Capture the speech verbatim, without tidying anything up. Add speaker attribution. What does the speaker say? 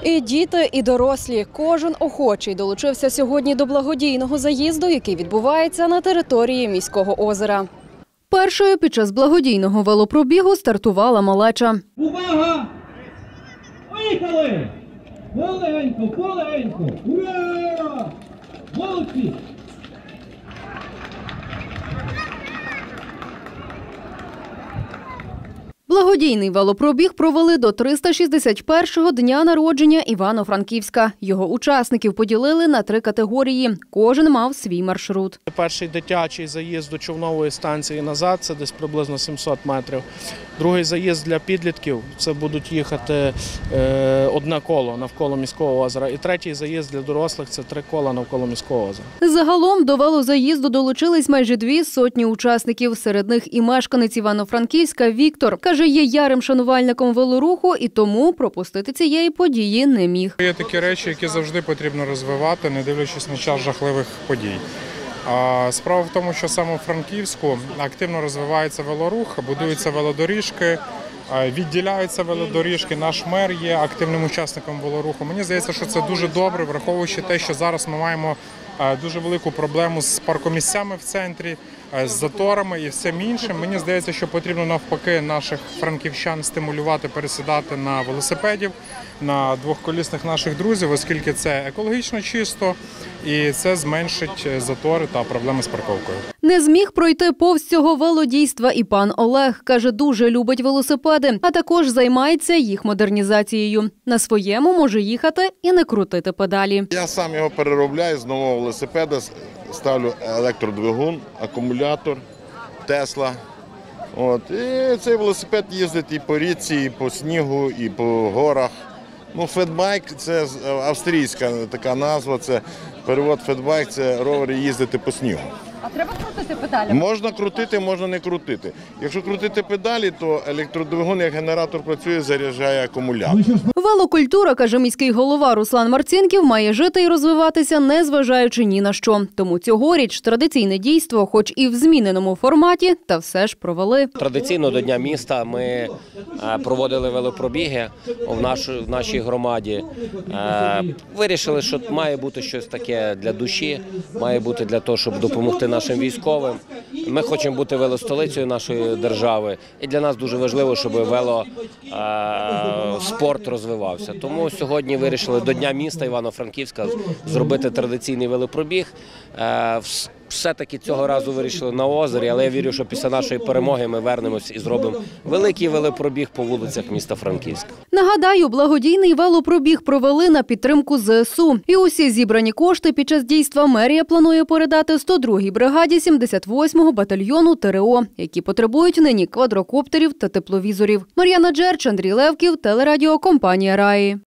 Speaker 1: І діти, і дорослі. Кожен охочий долучився сьогодні до благодійного заїзду, який відбувається на території міського озера. Першою під час благодійного велопробігу стартувала малеча.
Speaker 2: Увага! Поїхали! Полегенько, полегенько! Ура! Молодці!
Speaker 1: Благодійний велопробіг провели до триста шістдесят першого дня народження Івано-Франківська. Його учасників поділили на три категорії. Кожен мав свій маршрут.
Speaker 3: Перший дитячий заїзд до човнової станції назад – це десь приблизно сімсот метрів. Другий заїзд для підлітків – це будуть їхати е, одне коло навколо міського озера. І третій заїзд для дорослих – це три кола навколо міського озера.
Speaker 1: Загалом до велозаїзду долучились майже дві сотні учасників. Серед них і мешканець Івано-Франківська Віктор. Каже, є ярим шанувальником велоруху і тому пропустити цієї події не міг.
Speaker 4: Є такі речі, які завжди потрібно розвивати, не дивлячись на час жахливих подій. Справа в тому, що саме у Франківську активно розвивається велорух, будуються велодоріжки, відділяються велодоріжки. Наш мер є активним учасником велоруху. Мені здається, що це дуже добре, враховуючи те, що зараз ми маємо дуже велику проблему з паркомісцями в центрі, з заторами і всім іншим. Мені здається, що потрібно навпаки наших франківчан стимулювати пересідати на велосипедів, на двохколісних наших друзів, оскільки це екологічно чисто і це зменшить затори та проблеми з парковкою.
Speaker 1: Не зміг пройти повз цього велодійства і пан Олег. Каже, дуже любить велосипеди, а також займається їх модернізацією. На своєму може їхати і не крутити педалі.
Speaker 5: Я сам його переробляю з нового велосипеда, ставлю електродвигун, акумулятор, Тесла. От. І цей велосипед їздить і по річці, і по снігу, і по горах. Ну, фетбайк – це австрійська така назва, це перевод фетбайк – це ровери їздити по снігу.
Speaker 1: А треба крутити педалі?
Speaker 5: Можна крутити, можна не крутити. Якщо крутити педалі, то електродвигун як генератор працює, заряджає акумулятор.
Speaker 1: Велокультура, каже міський голова Руслан Марцінків, має жити і розвиватися, незважаючи ні на що. Тому цьогоріч традиційне дійство, хоч і в зміненому форматі, та все ж провели.
Speaker 6: Традиційно до Дня міста ми проводили велопробіги в нашій громаді. Вирішили, що має бути щось таке для душі, має бути для того, щоб допомогти нашим військовим. Ми хочемо бути велостолицею нашої держави. І для нас дуже важливо, щоб велоспорт розвивався. Тому сьогодні вирішили до Дня міста Івано-Франківська зробити традиційний велопробіг. Все-таки цього разу вирішили на озері, але я вірю, що після нашої перемоги ми вернемось і зробимо великий велопробіг по вулицях міста Франківська.
Speaker 1: Нагадаю, благодійний велопробіг провели на підтримку зе ес у. І усі зібрані кошти під час дійства мерія планує передати сто другій бригаді сімдесят восьмого батальйону те ер о, які потребують нині квадрокоптерів та тепловізорів. Мар'яна Джерч, Андрій Левків, телерадіокомпанія «Раї».